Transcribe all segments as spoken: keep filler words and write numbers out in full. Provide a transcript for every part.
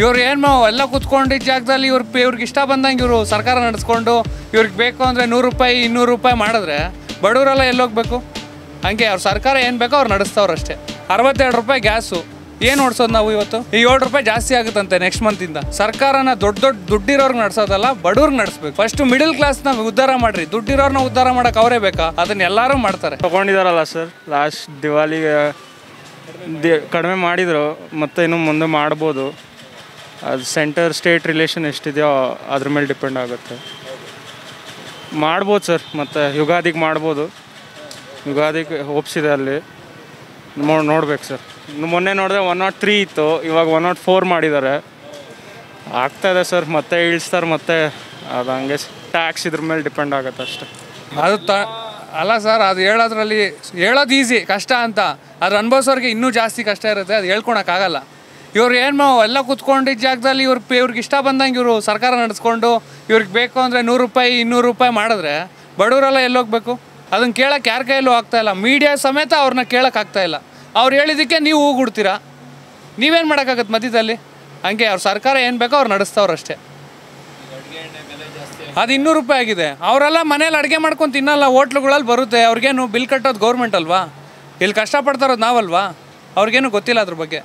ಇವ್ರು ಏನು ಎಲ್ಲ ಕೂತ್ಕೊಂಡಿದ್ದ ಜಾಗದಲ್ಲಿ ಇವ್ರು ಇವ್ರಿಗೆ ಇಷ್ಟ ಬಂದಂಗೆ ಇವರು ಸರ್ಕಾರ ನಡೆಸ್ಕೊಂಡು ಇವ್ರಿಗೆ ಬೇಕು ಅಂದರೆ ನೂರು ರೂಪಾಯಿ ಇನ್ನೂರು ರೂಪಾಯಿ ಮಾಡಿದ್ರೆ ಬಡವರೆಲ್ಲ ಎಲ್ಲೋಗ್ಬೇಕು? ಹಂಗೆ ಅವ್ರ ಸರ್ಕಾರ ಏನು ಬೇಕೋ ಅವ್ರು ನಡೆಸ್ತವ್ರು ಅಷ್ಟೇ. ಅರವತ್ತೆರಡು ರೂಪಾಯಿ ಗ್ಯಾಸು ಏನು ಓಡಿಸೋದು ನಾವು ಇವತ್ತು? ಈ ಏಳು ರೂಪಾಯಿ ಜಾಸ್ತಿ ಆಗುತ್ತಂತೆ ನೆಕ್ಸ್ಟ್ ಮಂತಿಂದ. ಸರ್ಕಾರನ ದೊಡ್ಡ ದೊಡ್ಡ ದುಡ್ಡಿರೋರ್ಗೆ ನಡೆಸೋದಲ್ಲ, ಬಡವ್ರಿಗೆ ನಡೆಸ್ಬೇಕು. ಫಸ್ಟ್ ಮಿಡಲ್ ಕ್ಲಾಸ್ನ ಉದ್ಧಾರ ಮಾಡ್ರಿ. ದುಡ್ಡಿರೋರ್ನ ಉದ್ಧಾರ ಮಾಡೋಕೆ ಅವರೇ ಬೇಕಾ? ಅದನ್ನ ಎಲ್ಲರೂ ಮಾಡ್ತಾರೆ. ತಗೊಂಡಿದಾರಲ್ಲ ಸರ್, ಲಾಸ್ಟ್ ದಿವಾಲಿಗೆ ಕಡಿಮೆ ಮಾಡಿದ್ರು, ಮತ್ತೆ ಇನ್ನು ಮುಂದೆ ಮಾಡ್ಬೋದು. ಅದು ಸೆಂಟರ್ ಸ್ಟೇಟ್ ರಿಲೇಷನ್ ಎಷ್ಟಿದೆಯೋ ಅದ್ರ ಮೇಲೆ ಡಿಪೆಂಡ್ ಆಗುತ್ತೆ. ಮಾಡ್ಬೋದು ಸರ್, ಮತ್ತು ಯುಗಾದಿಗೆ ಮಾಡ್ಬೋದು. ಯುಗಾದಿಗೆ ಹೋಪ್ಸಿದೆ ಅಲ್ಲಿ, ನೋಡಿ ನೋಡ್ಬೇಕು ಸರ್. ಮೊನ್ನೆ ನೋಡಿದ್ರೆ ಒನ್ ನಾಟ್ ತ್ರೀ ಇತ್ತು, ಇವಾಗ ಒನ್ ನಾಟ್ ಫೋರ್ ಮಾಡಿದ್ದಾರೆ. ಆಗ್ತಾಯಿದೆ ಸರ್, ಮತ್ತೆ ಇಳಿಸ್ತಾರೆ, ಮತ್ತೆ ಅದು ಹಂಗೆ ಟ್ಯಾಕ್ಸ್ ಇದ್ರ ಮೇಲೆ ಡಿಪೆಂಡ್ ಆಗುತ್ತೆ ಅಷ್ಟೆ. ಅದು ತ ಅಲ್ಲ ಸರ್, ಅದು ಹೇಳೋದ್ರಲ್ಲಿ ಹೇಳೋದು ಈಸಿ, ಕಷ್ಟ ಅಂತ. ಅದು ಅನುಭವಿಸೋರಿಗೆ ಇನ್ನೂ ಜಾಸ್ತಿ ಕಷ್ಟ ಇರುತ್ತೆ, ಅದು ಹೇಳ್ಕೊಳಕ್ಕಾಗಲ್ಲ. ಇವ್ರು ಏನು ಎಲ್ಲ ಕೂತ್ಕೊಂಡಿದ್ದ ಜಾಗದಲ್ಲಿ ಇವ್ರು ಇವ್ರಿಗೆ ಇಷ್ಟ ಬಂದಂಗೆ ಇವರು ಸರ್ಕಾರ ನಡೆಸ್ಕೊಂಡು ಇವ್ರಿಗೆ ಬೇಕು ಅಂದರೆ ನೂರು ರೂಪಾಯಿ ಇನ್ನೂರು ರೂಪಾಯಿ ಮಾಡಿದ್ರೆ ಬಡವರೆಲ್ಲ ಎಲ್ಲೋಗ್ಬೇಕು? ಅದನ್ನು ಕೇಳೋಕ್ಕೆ ಯಾರ ಕೈಯಲ್ಲೂ ಆಗ್ತಾಯಿಲ್ಲ. ಮೀಡಿಯಾ ಸಮೇತ ಅವ್ರನ್ನ ಕೇಳೋಕ್ಕಾಗ್ತಾಯಿಲ್ಲ. ಅವ್ರು ಹೇಳಿದ್ದಕ್ಕೆ ನೀವು ಹೂಗುಡ್ತೀರಾ, ನೀವೇನು ಮಾಡೋಕ್ಕಾಗತ್ತೆ ಮಧ್ಯದಲ್ಲಿ? ಹಂಗೆ ಅವ್ರ ಸರ್ಕಾರ ಏನು ಬೇಕೋ ಅವ್ರು ನಡೆಸ್ತವ್ರು ಅಷ್ಟೇ. ಅದು ಇನ್ನೂರು ರೂಪಾಯಿ ಆಗಿದೆ. ಅವರೆಲ್ಲ ಮನೇಲಿ ಅಡುಗೆ ಮಾಡ್ಕೊಂಡು ತಿನ್ನಲ್ಲ, ಹೋಟ್ಲುಗಳಲ್ಲಿ ಬರುತ್ತೆ. ಅವ್ರಿಗೇನು ಬಿಲ್ ಕಟ್ಟೋದು ಗೌರ್ಮೆಂಟ್ ಅಲ್ವಾ? ಇಲ್ಲಿ ಕಷ್ಟಪಡ್ತಾರೋದು ನಾವಲ್ವಾ? ಅವ್ರಿಗೇನು ಗೊತ್ತಿಲ್ಲ ಅದ್ರ ಬಗ್ಗೆ.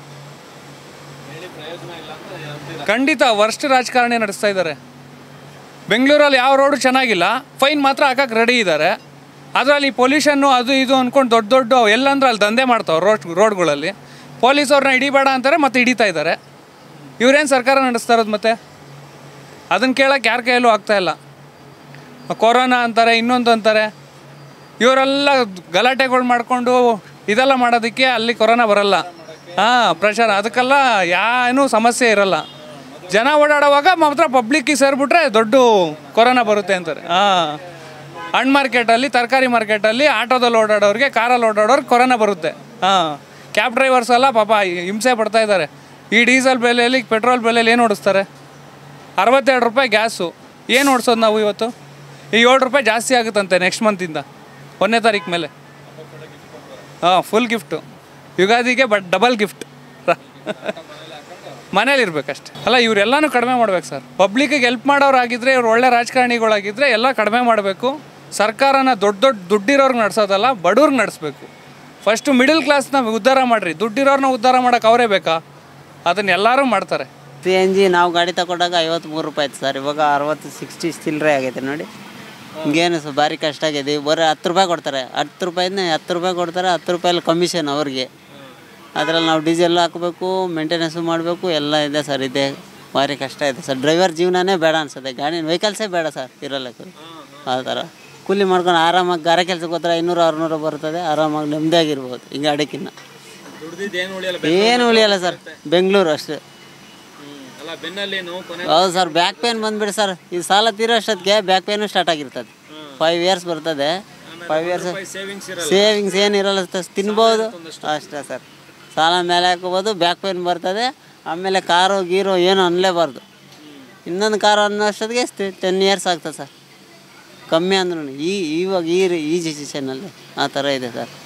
ಖಂಡಿತ ವರ್ಸ್ಟ್ ರಾಜಕಾರಣಿ ನಡೆಸ್ತಾ ಇದ್ದಾರೆ. ಬೆಂಗಳೂರಲ್ಲಿ ಯಾವ ರೋಡು ಚೆನ್ನಾಗಿಲ್ಲ, ಫೈನ್ ಮಾತ್ರ ಹಾಕಕ್ಕೆ ರೆಡಿ ಇದ್ದಾರೆ. ಅದರಲ್ಲಿ ಪೊಲ್ಯೂಷನ್ನು ಅದು ಇದು ಅಂದ್ಕೊಂಡು ದೊಡ್ಡ ದೊಡ್ಡ ಎಲ್ಲಂದ್ರೆ ಅಲ್ಲಿ ದಂಧೆ ಮಾಡ್ತಾವೆ ರೋಡ್ ರೋಡ್ಗಳಲ್ಲಿ. ಪೊಲೀಸವ್ರನ್ನ ಹಿಡಿಬೇಡ ಅಂತಾರೆ, ಮತ್ತೆ ಹಿಡಿತಾ ಇದ್ದಾರೆ. ಇವ್ರೇನು ಸರ್ಕಾರ ನಡೆಸ್ತಾ ಇರೋದು ಮತ್ತೆ? ಅದನ್ನು ಕೇಳೋಕ್ಕೆ ಯಾರ ಕೈಯಲ್ಲೂ ಆಗ್ತಾಯಿಲ್ಲ. ಕೊರೋನಾ ಅಂತಾರೆ, ಇನ್ನೊಂದು ಅಂತಾರೆ. ಇವರೆಲ್ಲ ಗಲಾಟೆಗಳು ಮಾಡಿಕೊಂಡು ಇದೆಲ್ಲ ಮಾಡೋದಕ್ಕೆ ಅಲ್ಲಿ ಕೊರೋನಾ ಬರಲ್ಲ. ಹಾಂ, ಪ್ರೆಷರ್, ಅದಕ್ಕೆಲ್ಲ ಏನೂ ಸಮಸ್ಯೆ ಇರಲ್ಲ. ಜನ ಓಡಾಡುವಾಗ ಮಾತ್ರ ಪಬ್ಲಿಕ್ಕಿಗೆ ಸೇರಿಬಿಟ್ರೆ ದೊಡ್ಡ ಕೊರೋನಾ ಬರುತ್ತೆ ಅಂತಾರೆ. ಹಾಂ, ಹಣ್ಣು ಮಾರ್ಕೆಟಲ್ಲಿ, ತರಕಾರಿ ಮಾರ್ಕೆಟಲ್ಲಿ, ಆಟೋದಲ್ಲಿ ಓಡಾಡೋರಿಗೆ, ಕಾರಲ್ಲಿ ಓಡಾಡೋರಿಗೆ ಕೊರೋನಾ ಬರುತ್ತೆ. ಹಾಂ, ಕ್ಯಾಬ್ ಡ್ರೈವರ್ಸ್ ಎಲ್ಲ ಪಾಪ ಹಿಂಸೆ ಪಡ್ತಾ ಇದ್ದಾರೆ. ಈ ಡೀಸೆಲ್ ಬೆಲೆಯಲ್ಲಿ, ಪೆಟ್ರೋಲ್ ಬೆಲೆಯಲ್ಲಿ ಏನು ಓಡಿಸ್ತಾರೆ? ಅರವತ್ತೆರಡು ರೂಪಾಯಿ ಗ್ಯಾಸು ಏನು ಓಡಿಸೋದು ನಾವು ಇವತ್ತು? ಈ ಏಳು ರೂಪಾಯಿ ಜಾಸ್ತಿ ಆಗುತ್ತಂತೆ ನೆಕ್ಸ್ಟ್ ಮಂತಿಂದ, ಒಂದನೇ ತಾರೀಕು ಮೇಲೆ. ಹಾಂ, ಫುಲ್ ಗಿಫ್ಟು ಯುಗಾದಿಗೆ, ಬಟ್ ಡಬಲ್ ಗಿಫ್ಟ್ ಮನೇಲಿರ್ಬೇಕಷ್ಟೆ. ಅಲ್ಲ, ಇವರೆಲ್ಲನೂ ಕಡಿಮೆ ಮಾಡ್ಬೇಕು ಸರ್. ಪಬ್ಲಿಕ್ಕಿಗೆ ಹೆಲ್ಪ್ ಮಾಡೋರಾಗಿದ್ದರೆ, ಇವ್ರು ಒಳ್ಳೆ ರಾಜಕಾರಣಿಗಳಾಗಿದ್ದರೆ ಎಲ್ಲ ಕಡಿಮೆ ಮಾಡಬೇಕು. ಸರ್ಕಾರನ ದೊಡ್ಡ ದೊಡ್ಡ ದುಡ್ಡಿರೋರ್ಗೆ ನಡೆಸೋದಲ್ಲ, ಬಡವ್ರಿಗೆ ನಡೆಸ್ಬೇಕು. ಫಸ್ಟು ಮಿಡಲ್ ಕ್ಲಾಸ್ನ ಉದ್ಧಾರ ಮಾಡಿರಿ. ದುಡ್ಡಿರೋರ್ನ ಉದ್ಧಾರ ಮಾಡೋಕೆ ಅವರೇ ಬೇಕಾ? ಅದನ್ನ ಎಲ್ಲರೂ ಮಾಡ್ತಾರೆ. ಸಿ ಎನ್ ಜಿ ನಾವು ಗಾಡಿ ತಗೊಂಡಾಗ ಐವತ್ತ್ಮೂರು ರೂಪಾಯಿ ಇತ್ತು ಸರ್, ಇವಾಗ ಅರವತ್ತು ಸಿಕ್ಸ್ಟಿ ಚಿಲ್ಲರೆ ಆಗೈತೆ ನೋಡಿ. ಹಿಂಗೇನು ಸರ್ ಭಾರಿ ಕಷ್ಟ ಆಗಿದೆ. ಬರೀ ಹತ್ತು ರೂಪಾಯಿ ಕೊಡ್ತಾರೆ, ಹತ್ತು ರೂಪಾಯಿಂದ ಹತ್ತು ರೂಪಾಯಿ ಕೊಡ್ತಾರೆ. ಹತ್ತು ರೂಪಾಯಲ್ಲಿ ಕಮಿಷನ್ ಅವ್ರಿಗೆ. ಅದರಲ್ಲಿ ನಾವು ಡೀಸೆಲ್ ಹಾಕಬೇಕು, ಮೇಂಟೆನೆನ್ಸು ಮಾಡಬೇಕು, ಎಲ್ಲ ಇದೆ ಸರ್. ಇದೆ ಭಾರಿ ಕಷ್ಟ ಇದೆ ಸರ್. ಡ್ರೈವರ್ ಜೀವನನೇ ಬೇಡ ಅನ್ಸುತ್ತೆ, ಗಾಡಿ ವೆಹಿಕಲ್ಸೇ ಬೇಡ ಸರ್ ಇರಲ್ಲ. ಆ ಥರ ಕೂಲಿ ಮಾಡ್ಕೊಂಡು ಆರಾಮಾಗಿ ಗಾರೆ ಕೆಲಸಕ್ಕೆ ಹೋದ್ರೆ ಐನೂರು ಆರುನೂರು ಬರ್ತದೆ, ಆರಾಮಾಗಿ ನೆಮ್ಮದಿಯಾಗಿರ್ಬೋದು. ಈ ಗಾಡಿಕಿನ್ನ ಏನು ಉಳಿಯಲ್ಲ ಸರ್, ಬೆಂಗಳೂರು ಅಷ್ಟೇ. ಹೌದು ಸರ್, ಬ್ಯಾಕ್ ಪೇನ್ ಬಂದುಬಿಡಿ ಸರ್. ಈ ಸಾಲ ತೀರೋ ಅಷ್ಟೊತ್ತಿಗೆ ಬ್ಯಾಕ್ ಪೇನು ಸ್ಟಾರ್ಟ್ ಆಗಿರ್ತದೆ. ಫೈವ್ ಇಯರ್ಸ್ ಬರ್ತದೆ. ಫೈವ್ ಇಯರ್ಸ್ ಸೇವಿಂಗ್ಸ್ ಏನಿರಲ್ಲ, ತಿನ್ಬೋದು ಅಷ್ಟೇ ಸರ್. ಸಾಲ ಮೇಲೆ ಹಾಕೋಬೋದು, ಬ್ಯಾಕ್ ಪೇನ್ ಬರ್ತದೆ. ಆಮೇಲೆ ಕಾರು ಗೀರು ಏನು ಅನ್ನಲೇಬಾರ್ದು. ಇನ್ನೊಂದು ಕಾರು ಅನ್ನೋ ಅಷ್ಟೊತ್ತಿಗೆ ಟೆನ್ ಇಯರ್ಸ್ ಆಗ್ತದೆ ಸರ್, ಕಮ್ಮಿ ಅಂದ್ರೂ. ಈ ಇವಾಗ ಈ ಈ ಸಿಚುವೇಷನಲ್ಲಿ ಆ ಥರ ಇದೆ ಸರ್.